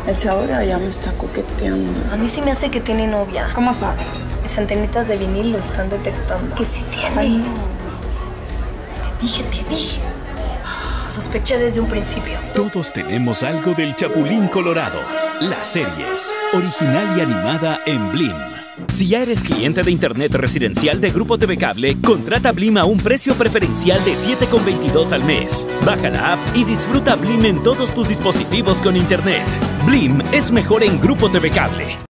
El chavo de allá me está coqueteando. A mí sí me hace que tiene novia. ¿Cómo sabes? Mis antenitas de vinil lo están detectando. Que sí tiene. Ay, no. Te dije. Lo sospeché desde un principio. Todos tenemos algo del Chapulín Colorado. Las series, original y animada en Blim. Si ya eres cliente de internet residencial de Grupo TV Cable, contrata Blim a un precio preferencial de $7,22 al mes. Baja la app y disfruta Blim en todos tus dispositivos con internet. Blim es mejor en Grupo TV Cable.